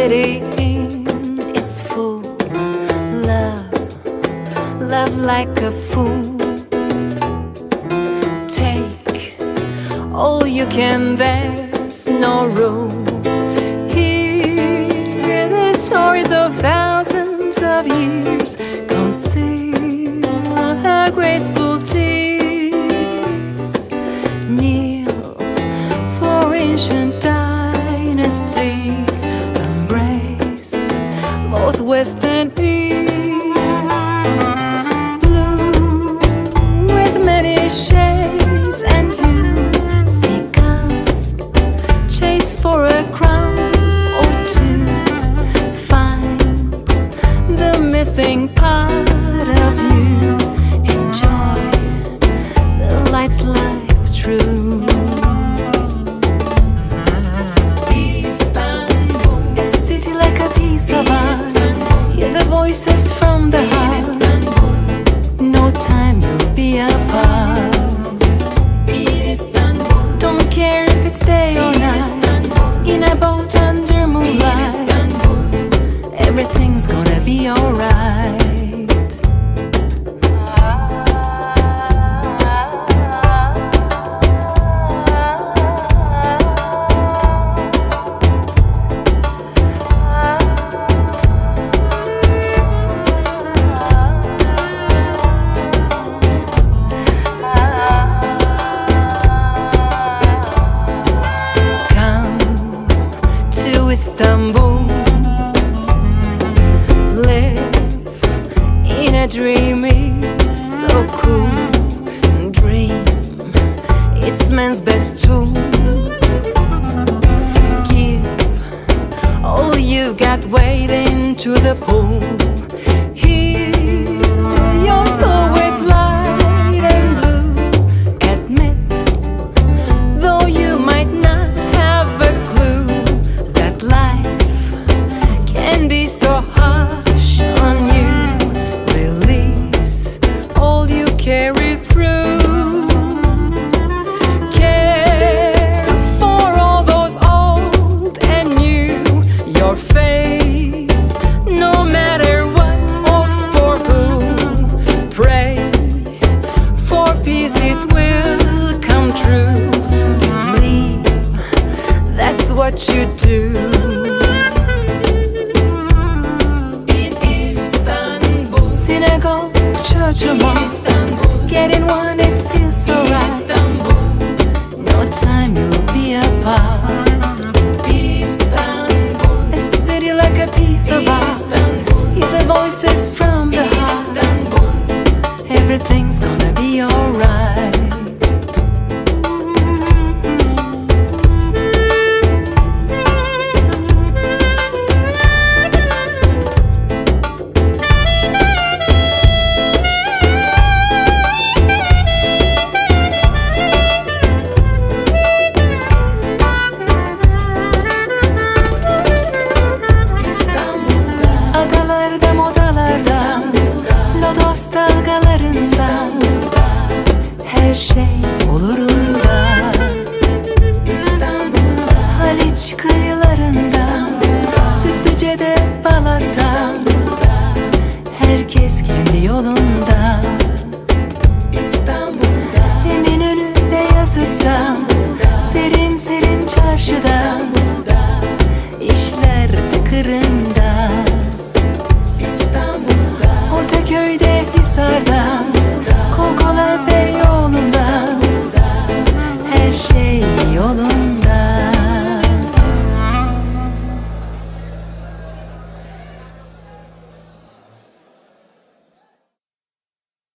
letting in. It's full love, love like a fool. Take all you can, there's no room. Hear the stories of thousands of years, conceal her graceful tears. Kneel for ancient dynasties, embrace both West and East. Blue with many shades and hues, seagulls chase for a crown or two. Find the missing part of you. Enjoy the light's life true. Istanbul, a city like a piece of art. Hear the voices from the heart. No time you'll be apart. Don't care if it's day or night. In a boat under moonlight, everything's gonna be alright. Come to Istanbul, live in a dream, it's so cool. Dream, it's man's best tool. Give all you got, wade into the pool. Heal your soul with light and blue. Admit, though you might not have a clue, that life can be so harsh on you. Release all you carry through. Care for all those old and new. Your faith, no matter what or for who. Pray for peace, it will come true. Believe that's what you do. In Istanbul, synagogue, church or mosque, getting one, it feels so right. No time you'll be apart. Istanbul, a city like a piece of art. Hear the voices from the heart. Everything's gonna be alright. Adalarda, modalarda, lodos dalgalarında, her şey olurunda. Haliç kıyılarında, Sütlüce'de, Balat'ta, herkes kendi yolunda. Eminönü, Beyazıt'ta, serin serin çarşıda, işler tıkırında. Ortaköy'de, Hisar'da, Kol kola Beyoğlu'nda, her şey yolunda.